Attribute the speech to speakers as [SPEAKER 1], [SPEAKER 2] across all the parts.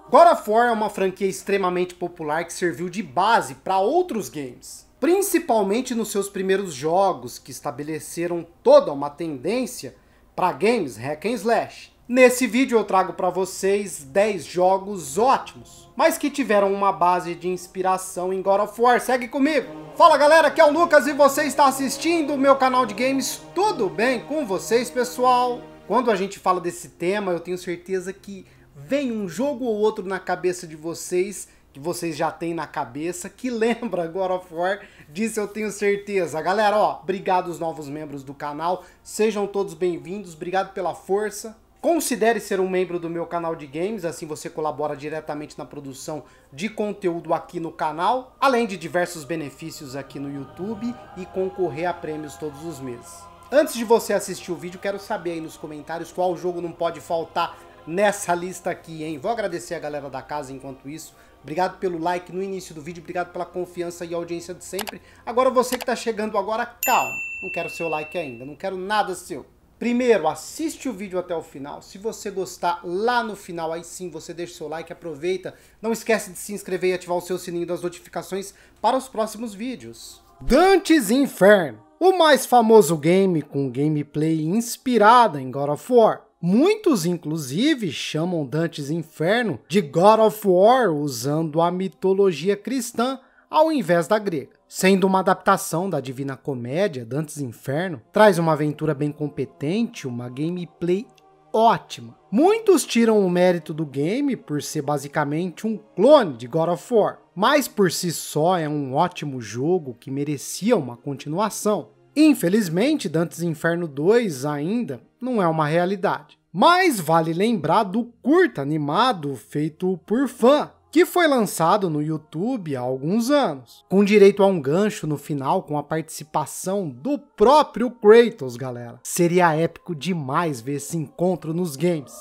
[SPEAKER 1] God of War é uma franquia extremamente popular que serviu de base para outros games, principalmente nos seus primeiros jogos, que estabeleceram toda uma tendência para games hack and slash. Nesse vídeo eu trago para vocês 10 jogos ótimos, mas que tiveram uma base de inspiração em God of War. Segue comigo! Fala galera, aqui é o Lucas e você está assistindo o meu canal de games. Tudo bem com vocês, pessoal? Quando a gente fala desse tema, eu tenho certeza que vem um jogo ou outro na cabeça de vocês, que vocês já têm na cabeça, que lembra God of War, disso eu tenho certeza. Galera, ó, obrigado aos novos membros do canal, sejam todos bem-vindos, obrigado pela força. Considere ser um membro do meu canal de games, assim você colabora diretamente na produção de conteúdo aqui no canal, além de diversos benefícios aqui no YouTube e concorrer a prêmios todos os meses. Antes de você assistir o vídeo, quero saber aí nos comentários qual jogo não pode faltar nessa lista aqui, hein? Vou agradecer a galera da casa enquanto isso. Obrigado pelo like no início do vídeo, obrigado pela confiança e audiência de sempre. Agora você que tá chegando agora, calma. Não quero seu like ainda, não quero nada seu. Primeiro, assiste o vídeo até o final. Se você gostar, lá no final, aí sim, você deixa o seu like, aproveita. Não esquece de se inscrever e ativar o seu sininho das notificações para os próximos vídeos. Dante's Inferno, o mais famoso game com gameplay inspirada em God of War. Muitos, inclusive, chamam Dante's Inferno de God of War usando a mitologia cristã ao invés da grega. Sendo uma adaptação da Divina Comédia, Dante's Inferno traz uma aventura bem competente, uma gameplay ótima. Muitos tiram o mérito do game por ser basicamente um clone de God of War, mas por si só é um ótimo jogo que merecia uma continuação. Infelizmente, Dante's Inferno 2 ainda não é uma realidade. Mas vale lembrar do curta animado feito por fã, que foi lançado no YouTube há alguns anos, com direito a um gancho no final com a participação do próprio Kratos, galera. Seria épico demais ver esse encontro nos games.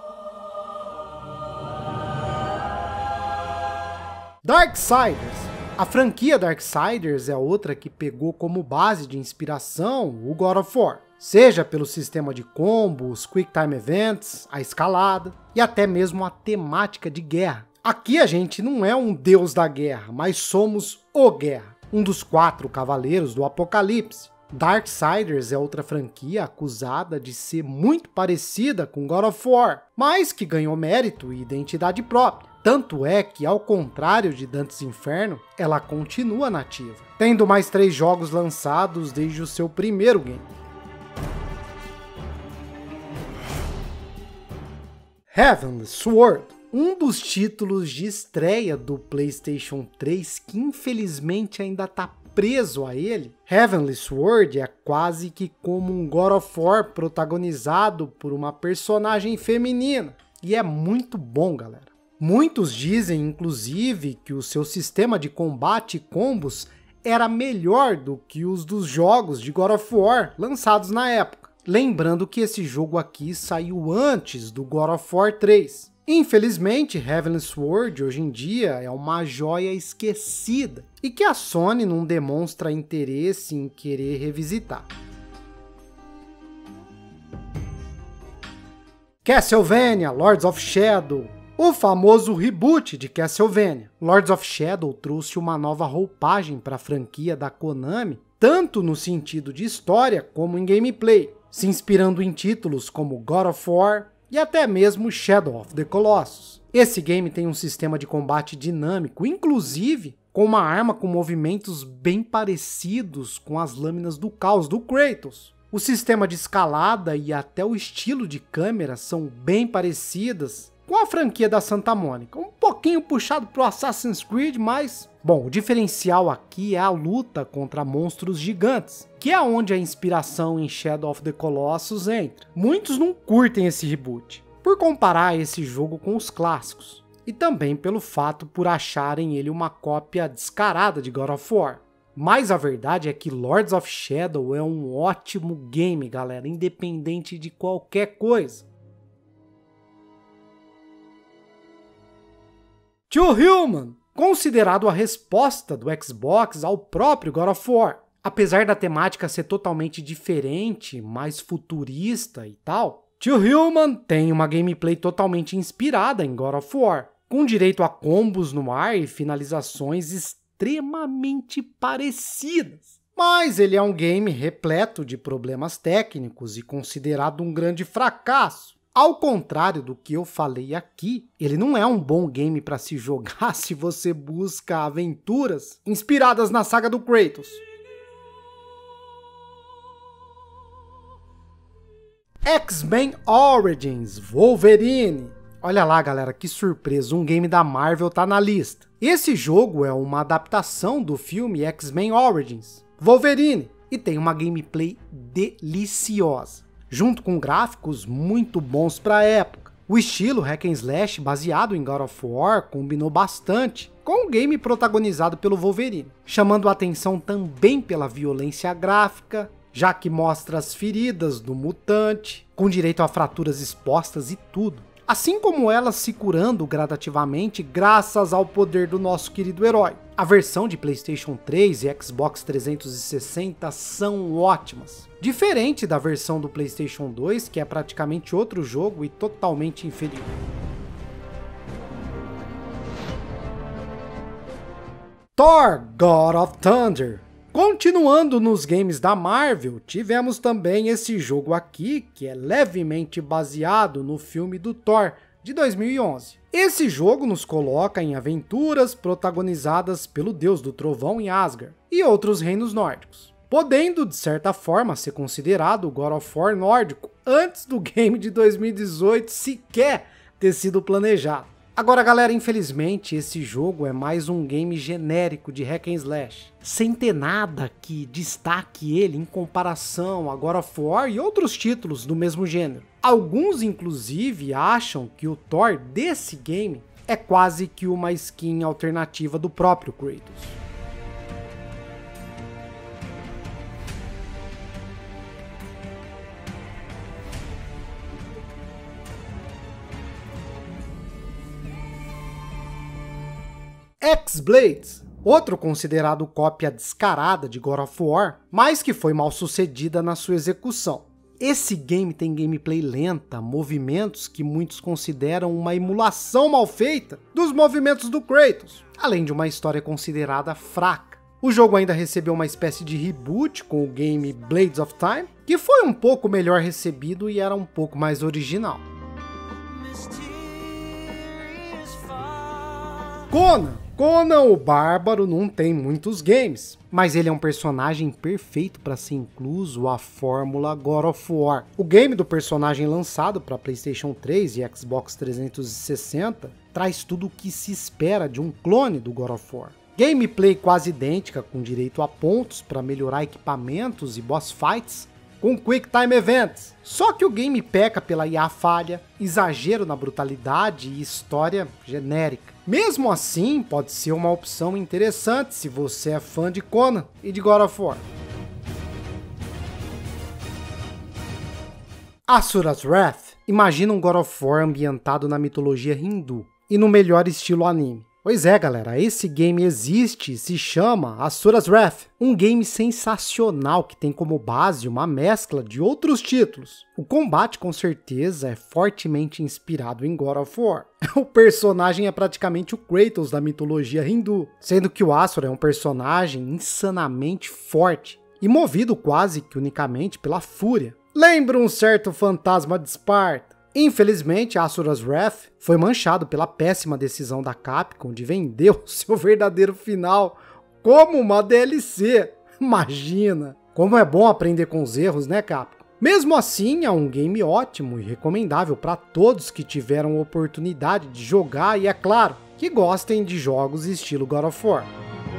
[SPEAKER 1] Darksiders. A franquia Darksiders é outra que pegou como base de inspiração o God of War, seja pelo sistema de combos, Quick Time Events, a escalada e até mesmo a temática de guerra. Aqui a gente não é um deus da guerra, mas somos o Guerra, um dos 4 cavaleiros do Apocalipse. Darksiders é outra franquia acusada de ser muito parecida com God of War, mas que ganhou mérito e identidade própria. Tanto é que, ao contrário de Dante's Inferno, ela continua nativa, tendo mais 3 jogos lançados desde o seu primeiro game. Heavenly Sword, um dos títulos de estreia do PlayStation 3 que infelizmente ainda está preso a ele. Heavenly Sword é quase que como um God of War protagonizado por uma personagem feminina, e é muito bom, galera. Muitos dizem, inclusive, que o seu sistema de combate e combos era melhor do que os dos jogos de God of War lançados na época. Lembrando que esse jogo aqui saiu antes do God of War 3. Infelizmente, Heavenly Sword hoje em dia é uma joia esquecida e que a Sony não demonstra interesse em querer revisitar. Castlevania Lords of Shadow. O famoso reboot de Castlevania. Lords of Shadow trouxe uma nova roupagem para a franquia da Konami, tanto no sentido de história como em gameplay, se inspirando em títulos como God of War e até mesmo Shadow of the Colossus. Esse game tem um sistema de combate dinâmico, inclusive com uma arma com movimentos bem parecidos com as lâminas do caos do Kratos. O sistema de escalada e até o estilo de câmera são bem parecidas com a franquia da Santa Mônica, um pouquinho puxado pro Assassin's Creed, mas bom, o diferencial aqui é a luta contra monstros gigantes, que é onde a inspiração em Shadow of the Colossus entra. Muitos não curtem esse reboot, por comparar esse jogo com os clássicos, e também pelo fato por acharem ele uma cópia descarada de God of War. Mas a verdade é que Lords of Shadow é um ótimo game, galera, independente de qualquer coisa. To Human, considerado a resposta do Xbox ao próprio God of War. Apesar da temática ser totalmente diferente, mais futurista e tal, To Human tem uma gameplay totalmente inspirada em God of War. com direito a combos no ar e finalizações extremamente parecidas. Mas ele é um game repleto de problemas técnicos e considerado um grande fracasso. Ao contrário do que eu falei aqui, ele não é um bom game para se jogar se você busca aventuras inspiradas na saga do Kratos. X-Men Origins Wolverine. Olha lá, galera, que surpresa, um game da Marvel tá na lista. Esse jogo é uma adaptação do filme X-Men Origins Wolverine e tem uma gameplay deliciosa, junto com gráficos muito bons para a época. O estilo hack and slash baseado em God of War combinou bastante com o game protagonizado pelo Wolverine, chamando a atenção também pela violência gráfica, já que mostra as feridas do mutante, com direito a fraturas expostas e tudo, assim como elas se curando gradativamente graças ao poder do nosso querido herói. A versão de PlayStation 3 e Xbox 360 são ótimas, diferente da versão do PlayStation 2, que é praticamente outro jogo e totalmente inferior. Thor: God of Thunder. Continuando nos games da Marvel, tivemos também esse jogo aqui, que é levemente baseado no filme do Thor, de 2011. Esse jogo nos coloca em aventuras protagonizadas pelo deus do trovão em Asgard e outros reinos nórdicos, podendo, de certa forma, ser considerado o God of War nórdico antes do game de 2018 sequer ter sido planejado. Agora, galera, infelizmente esse jogo é mais um game genérico de hack and slash, sem ter nada que destaque ele em comparação a God of War e outros títulos do mesmo gênero. Alguns, inclusive, acham que o Thor desse game é quase que uma skin alternativa do próprio Kratos. X-Blades, outro considerado cópia descarada de God of War, mas que foi mal sucedida na sua execução. Esse game tem gameplay lenta, movimentos que muitos consideram uma emulação mal feita dos movimentos do Kratos, além de uma história considerada fraca. O jogo ainda recebeu uma espécie de reboot com o game Blades of Time, que foi um pouco melhor recebido e era um pouco mais original. Conan o Bárbaro não tem muitos games, mas ele é um personagem perfeito para ser incluso à fórmula God of War. O game do personagem lançado para PlayStation 3 e Xbox 360 traz tudo o que se espera de um clone do God of War. Gameplay quase idêntica, com direito a pontos para melhorar equipamentos e boss fights, com Quick Time Events. Só que o game peca pela IA falha, exagero na brutalidade e história genérica. Mesmo assim, pode ser uma opção interessante se você é fã de Conan e de God of War. Asura's Wrath. Imagina um God of War ambientado na mitologia hindu e no melhor estilo anime. Pois é, galera, esse game existe e se chama Asura's Wrath, um game sensacional que tem como base uma mescla de outros títulos. O combate com certeza é fortemente inspirado em God of War. O personagem é praticamente o Kratos da mitologia hindu, sendo que o Asura é um personagem insanamente forte e movido quase que unicamente pela fúria. Lembra um certo fantasma de Esparta. Infelizmente, Asura's Wrath foi manchado pela péssima decisão da Capcom de vender o seu verdadeiro final como uma DLC. Imagina! Como é bom aprender com os erros, né, Capcom? Mesmo assim, é um game ótimo e recomendável para todos que tiveram oportunidade de jogar e, é claro, que gostem de jogos estilo God of War.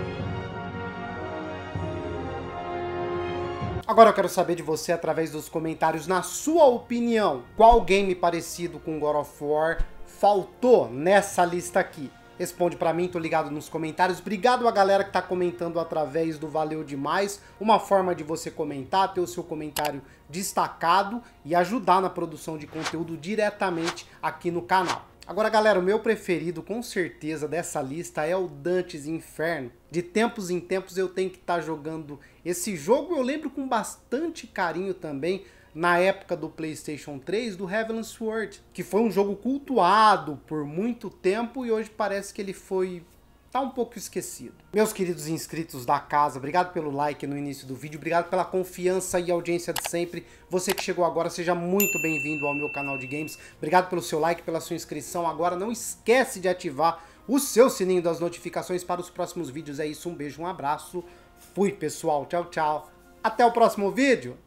[SPEAKER 1] Agora eu quero saber de você através dos comentários, na sua opinião, qual game parecido com God of War faltou nessa lista aqui? Responde pra mim, tô ligado nos comentários. Obrigado a galera que tá comentando através do Valeu Demais. Uma forma de você comentar, ter o seu comentário destacado e ajudar na produção de conteúdo diretamente aqui no canal. Agora, galera, o meu preferido, com certeza, dessa lista é o Dante's Inferno. De tempos em tempos eu tenho que estar jogando esse jogo. Eu lembro com bastante carinho também na época do PlayStation 3 do Heavenly Sword, que foi um jogo cultuado por muito tempo e hoje parece que ele tá um pouco esquecido. Meus queridos inscritos da casa, obrigado pelo like no início do vídeo, obrigado pela confiança e audiência de sempre. Você que chegou agora, seja muito bem-vindo ao meu canal de games. Obrigado pelo seu like, pela sua inscrição. Agora não esquece de ativar o seu sininho das notificações para os próximos vídeos. É isso, um beijo, um abraço. Fui, pessoal. Tchau, tchau. Até o próximo vídeo.